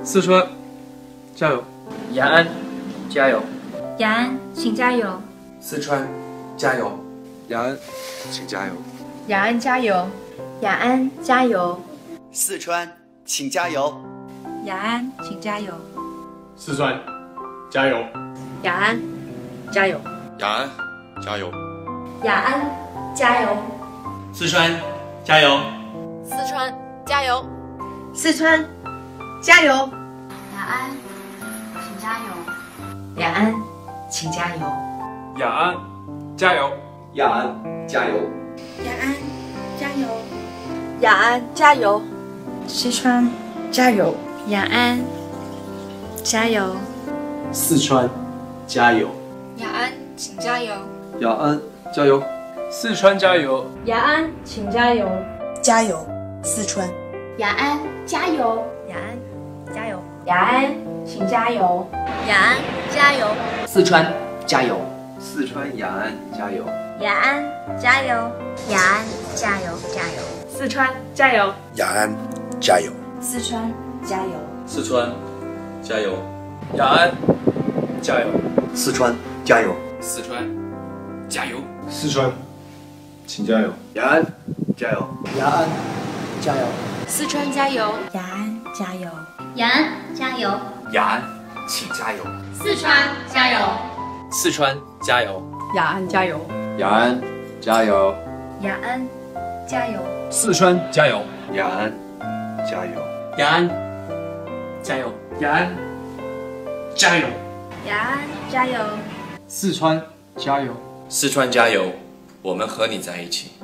四川，加油！ 雅安，加油！ 雅安，请加油！ 四川，加油！雅安，请加油！ 雅安加油！雅安加油！ 四川，请加油！ 雅安，请加油！ 四川，加油！ 雅安，加油！ 雅安，加油！ 雅安，加油！ 四川，加油！ 四川，加油！ 四川，加油！ 雅安，请加油！ 雅安，请加油！ 雅安，加油！ 雅安，加油！ 雅安，加油！ 雅安，加油！四川，加油！雅安，加油！ 四川，加油！ 雅安，请加油！ 雅安，加油！ 四川，加油！ 雅安，请加油！ 加油，四川！ 雅安，加油！ 雅安，加油！雅安，请加油！ 雅安，加油！ 四川，加油！四川雅安，加油！ 雅安，加油！ 雅安，加油！加油！ 四川，加油！ 雅安，加油！ 四川，加油！ 四川，加油！ 雅安，加油！ 四川，加油！ 四川，加油！ 四川，请加油！ 雅安，加油！ 雅安，加油！ 四川加油！ 雅安，加油！ 雅安，加油！ 雅安，请加油！ 四川，加油！ 四川，加油！ 雅安，加油！ 雅安，加油！ 雅安，加油！ 四川，加油！ 雅安，加油！ 雅安，加油！ 雅安，加油！ 雅安，加油！ 四川，加油！ 四川加油！我们和你在一起。